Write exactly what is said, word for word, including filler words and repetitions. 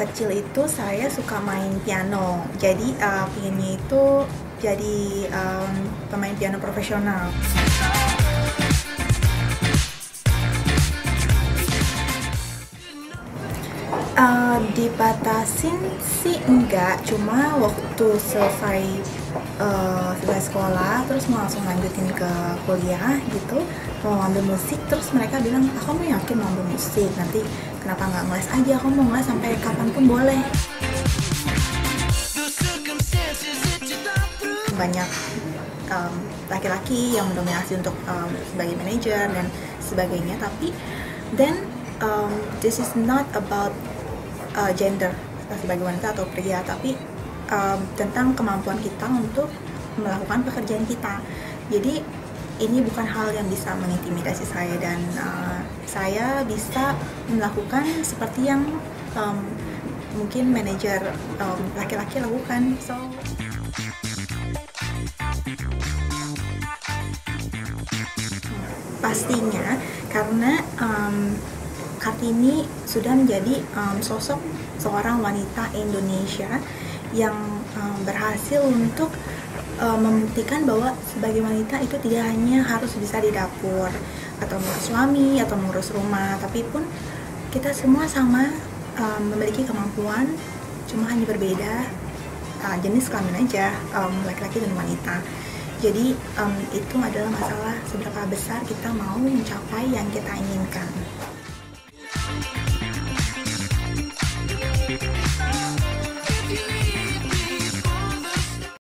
kecil itu saya suka main piano, jadi uh, pinginnya itu jadi um, pemain piano profesional. Uh, dibatasin sih enggak, cuma waktu selesai uh, selesai sekolah terus mau langsung lanjutin ke kuliah gitu, mau ambil musik, terus mereka bilang, ah, kamu yakin mau ambil musik, nanti kenapa nggak ngeles aja, kamu mau ngeles sampai kapanpun boleh. Banyak um, laki-laki yang mendominasi untuk um, sebagai manajer dan sebagainya, tapi then um, this is not about Uh, gender sebagai wanita atau pria, tapi um, tentang kemampuan kita untuk melakukan pekerjaan kita. Jadi ini bukan hal yang bisa mengintimidasi saya, dan uh, saya bisa melakukan seperti yang um, mungkin manajer um, laki-laki lakukan. So pastinya karena um, Kartini sudah menjadi um, sosok seorang wanita Indonesia yang um, berhasil untuk um, membuktikan bahwa sebagai wanita itu tidak hanya harus bisa di dapur atau mengurus suami atau mengurus rumah, tapi pun kita semua sama um, memiliki kemampuan, cuma hanya berbeda uh, jenis kelamin aja, um, laki-laki dan wanita. Jadi um, itu adalah masalah seberapa besar kita mau mencapai yang kita inginkan.